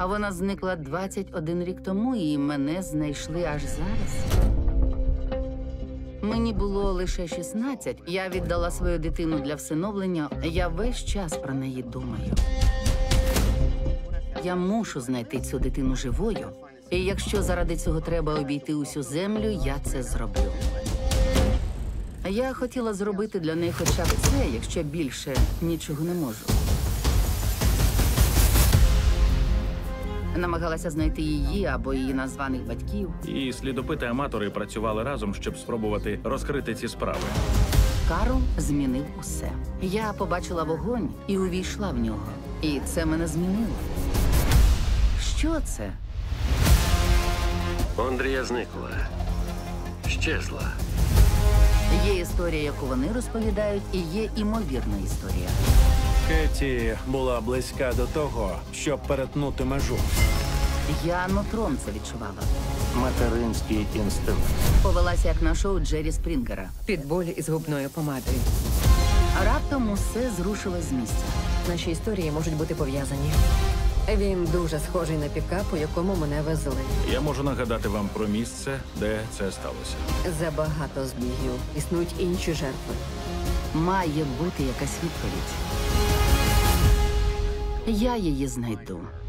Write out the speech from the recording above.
А вона зникла 21 рік тому, і мене знайшли аж зараз. Мені було лише 16. Я віддала свою дитину для всиновлення. Я весь час про неї думаю. Я мушу знайти цю дитину живою. І якщо заради цього треба обійти усю землю, я це зроблю. Я хотіла зробити для неї хоча б це, якщо більше нічого не можу. Намагалася знайти її або її названих батьків. І слідопити-аматори працювали разом, щоб спробувати розкрити ці справи. Карл змінив усе. Я побачила вогонь і увійшла в нього. І це мене змінило. Що це? Ондрія зникла. Щезла. Є історія, яку вони розповідають, і є імовірна історія. Кеті була близька до того, щоб перетнути межу. Я нутром це відчувала. Материнський інстинкт. Повелася як на шоу Джері Спрінгера. Під боль із губною помадою. А раптом усе зрушилось з місця. Наші історії можуть бути пов'язані. Він дуже схожий на пікап, у якому мене везли. Я можу нагадати вам про місце, де це сталося. Забагато збігів. Існують інші жертви. Має бути якась відповідь. Я її знайду.